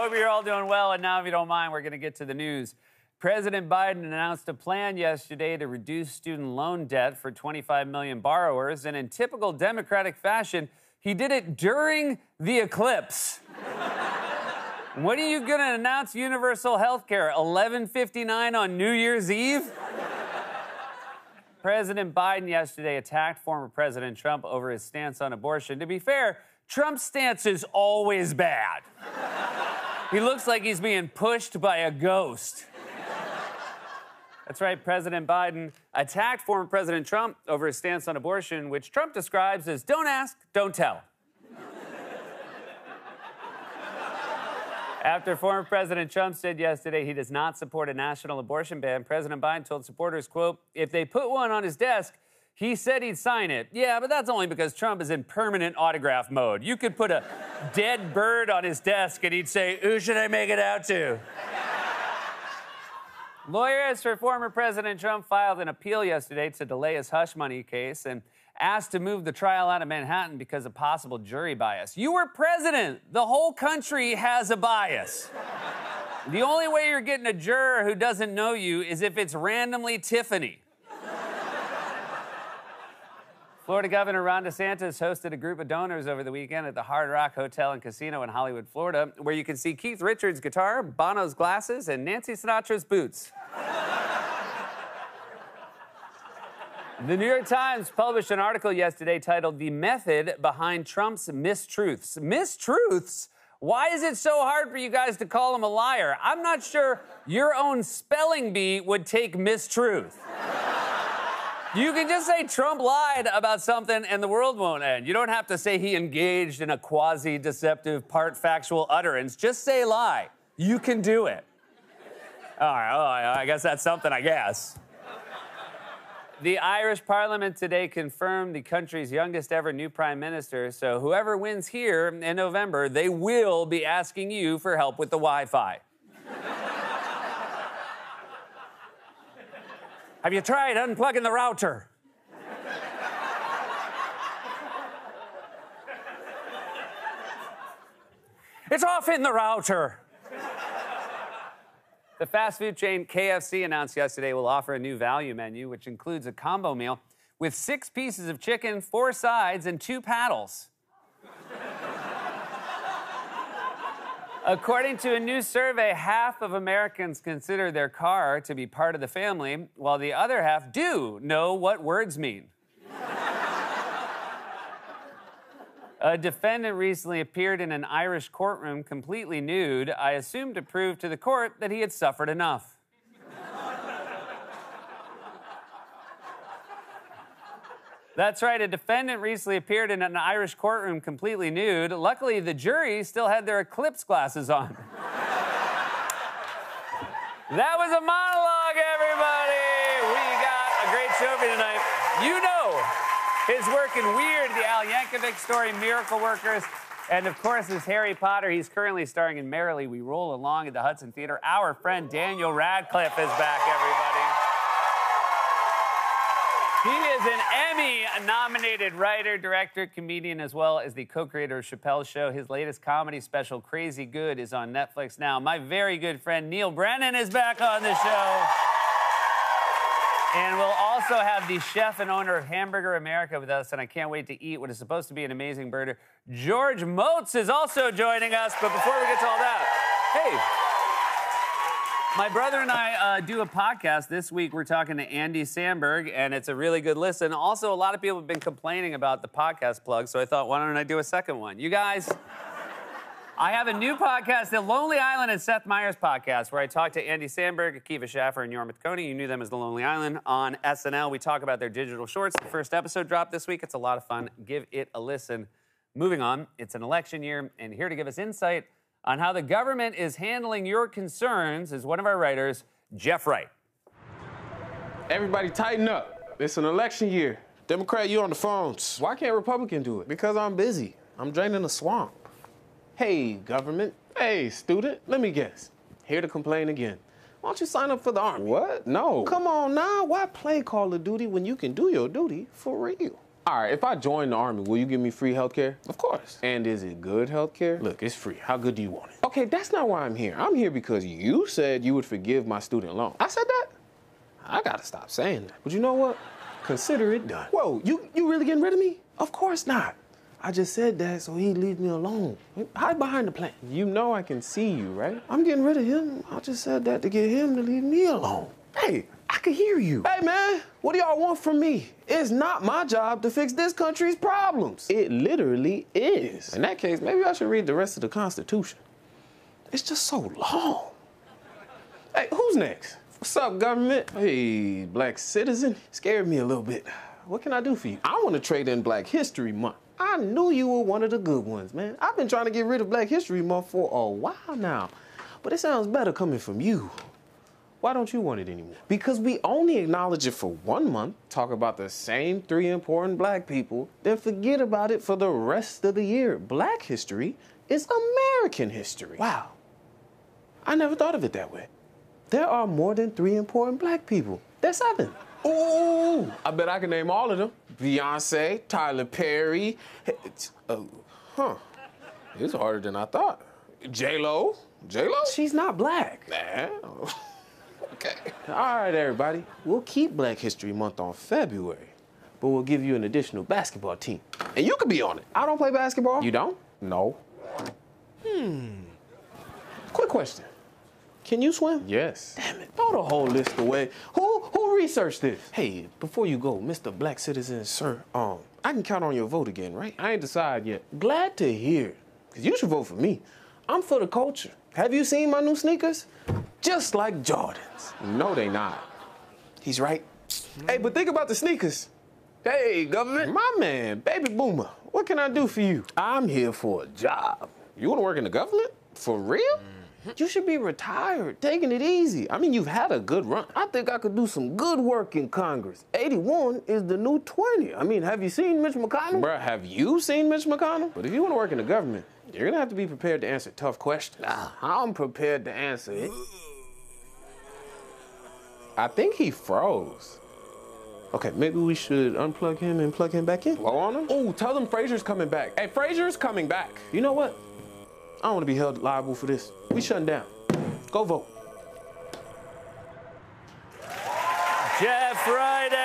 Hope you're all doing well. And now, if you don't mind, we're going to get to the news. President Biden announced a plan yesterday to reduce student loan debt for 25 million borrowers. And in typical Democratic fashion, he did it during the eclipse. When are you going to announce universal health care? 11:59 on New Year's Eve? President Biden yesterday attacked former President Trump over his stance on abortion. To be fair, Trump's stance is always bad. He looks like he's being pushed by a ghost. That's right, President Biden attacked former President Trump over his stance on abortion, which Trump describes as don't ask, don't tell. After former President Trump said yesterday he does not support a national abortion ban, President Biden told supporters, quote, if they put one on his desk, he said he'd sign it. Yeah, but that's only because Trump is in permanent autograph mode. You could put a dead bird on his desk and he'd say, who should I make it out to? Lawyers for former President Trump filed an appeal yesterday to delay his hush money case and asked to move the trial out of Manhattan because of possible jury bias. You were president. The whole country has a bias. The only way you're getting a juror who doesn't know you is if it's randomly Tiffany. Florida Governor Ron DeSantis hosted a group of donors over the weekend at the Hard Rock Hotel and Casino in Hollywood, Florida, where you can see Keith Richards' guitar, Bono's glasses, and Nancy Sinatra's boots. The New York Times published an article yesterday titled The Method Behind Trump's Mistruths. Mistruths? Why is it so hard for you guys to call him a liar? I'm not sure your own spelling bee would take mistruth. You can just say Trump lied about something and the world won't end. You don't have to say he engaged in a quasi-deceptive, part-factual utterance. Just say lie. You can do it. All right, I guess that's something, I guess. The Irish Parliament today confirmed the country's youngest ever new prime minister, so whoever wins here in November, they will be asking you for help with the Wi-Fi. Have you tried unplugging the router? It's off in the router. The fast food chain KFC announced yesterday will offer a new value menu, which includes a combo meal with 6 pieces of chicken, 4 sides, and 2 paddles. According to a new survey, half of Americans consider their car to be part of the family, while the other half do know what words mean. A defendant recently appeared in an Irish courtroom completely nude, I assume to prove to the court that he had suffered enough. That's right, a defendant recently appeared in an Irish courtroom completely nude. Luckily, the jury still had their eclipse glasses on. That was a monologue, everybody! We got a great show for you tonight. You know his work in Weird, the Al Yankovic story, Miracle Workers, and of course, his Harry Potter. He's currently starring in Merrily We Roll Along at the Hudson Theater. Our friend Daniel Radcliffe is back, everybody. He is an Emmy-nominated writer, director, comedian, as well as the co-creator of Chappelle's Show. His latest comedy special, Crazy Good, is on Netflix now. My very good friend Neil Brennan is back on the show. And we'll also have the chef and owner of Hamburger America with us, and I can't wait to eat what is supposed to be an amazing burger. George Moats is also joining us, but before we get to all that, hey, my brother and I do a podcast. This week, we're talking to Andy Samberg, and it's a really good listen. Also, a lot of people have been complaining about the podcast plug, so I thought, why don't I do a second one? You guys, I have a new podcast, The Lonely Island and Seth Meyers podcast, where I talk to Andy Samberg, Akiva Schaffer, and Jorma Taccone. You knew them as The Lonely Island on SNL. We talk about their digital shorts. The first episode dropped this week. It's a lot of fun. Give it a listen. Moving on, it's an election year, and here to give us insight on how the government is handling your concerns is one of our writers, Jeff Wright. Everybody tighten up. It's an election year. Democrat, you on the phones. Why can't Republican do it? Because I'm busy. I'm draining the swamp. Hey, government. Hey, student. Let me guess. Here to complain again. Why don't you sign up for the Army? What? No. Come on now. Why play Call of Duty when you can do your duty for real? All right, if I join the Army, will you give me free health care? Of course. And is it good health care? Look, it's free. How good do you want it? Okay, that's not why I'm here. I'm here because you said you would forgive my student loan. I said that? I gotta stop saying that. But you know what? Consider it done. Whoa, you really getting rid of me? Of course not. I just said that so he'd leave me alone. Hide behind the plant. You know I can see you, right? I'm getting rid of him. I just said that to get him to leave me alone. Hey, I can hear you. Hey, man, what do y'all want from me? It's not my job to fix this country's problems. It literally is. In that case, maybe I should read the rest of the Constitution. It's just so long. Hey, who's next? What's up, government? Hey, black citizen. Scared me a little bit. What can I do for you? I want to trade in Black History Month. I knew you were one of the good ones, man. I've been trying to get rid of Black History Month for a while now. But it sounds better coming from you. Why don't you want it anymore? Because we only acknowledge it for 1 month, talk about the same 3 important black people, then forget about it for the rest of the year. Black history is American history. Wow. I never thought of it that way. There are more than 3 important black people. There's 7. Ooh, I bet I can name all of them. Beyonce, Tyler Perry. It's harder than I thought. J-Lo? J-Lo? She's not black. Nah. Okay. All right, everybody. We'll keep Black History Month on February, but we'll give you an additional basketball team. And you could be on it. I don't play basketball. You don't? No. Quick question. Can you swim? Yes. Damn it, throw the whole list away. Who researched this? Hey, before you go, Mr. Black Citizen, sir, I can count on your vote again, right? I ain't decided yet. Glad to hear, because you should vote for me. I'm for the culture. Have you seen my new sneakers? Just like Jordans. No, they not. He's right. Hey, but think about the sneakers. Hey, government. My man, baby boomer, what can I do for you? I'm here for a job. You want to work in the government? For real? You should be retired, taking it easy. I mean, you've had a good run. I think I could do some good work in Congress. 81 is the new 20. I mean, have you seen Mitch McConnell? Bruh, have you seen Mitch McConnell? But if you want to work in the government, you're going to have to be prepared to answer tough questions. I'm prepared to answer it. I think he froze. Okay, maybe we should unplug him and plug him back in. Blow on him? Oh, tell them Frazier's coming back. Hey, Frazier's coming back. You know what? I don't want to be held liable for this. We shutting down. Go vote. Jeff Wright,